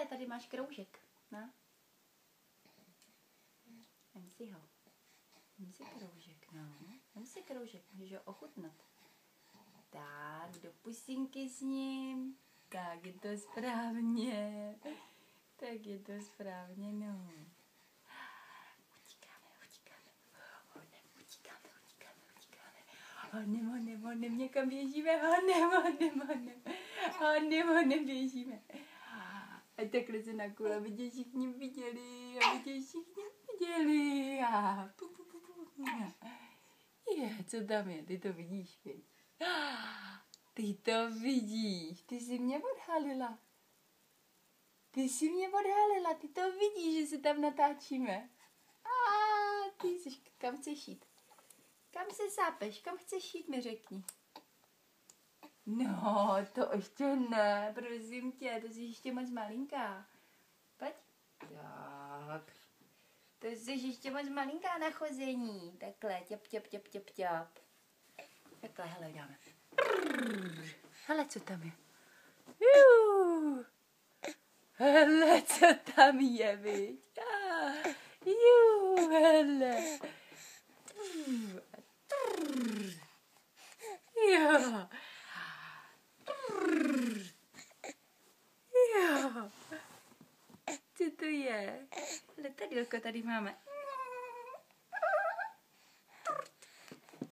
hele, tady máš kroužek. No. Vem si ho. Vem si kroužek, no. Vem si kroužek, můžeš ho ochutnat. Tak, do pusinky s ním. Tak je to správně. Tak je to správně, no. Honem, někam běžíme, honem, běžíme. A takhle se na kůl, aby tě všichni viděli, A je, co tam je, ty to vidíš, viď? Ty to vidíš, ty jsi mě odhalila. Ty to vidíš, že se tam natáčíme. Ty jsi, kam chceš jít? Kam se sápeš, kam chceš jít, mi řekni. No, to ještě ne, prosím tě, to jsi ještě moc malinká. Pojď. Tak. To jsi ještě moc malinká na chození. Takhle, těp. Takhle, hele, dáme. Hele, co tam je. Hele, co tam je, viď? Hele. Jo. Co to je? Letadílko tady máme.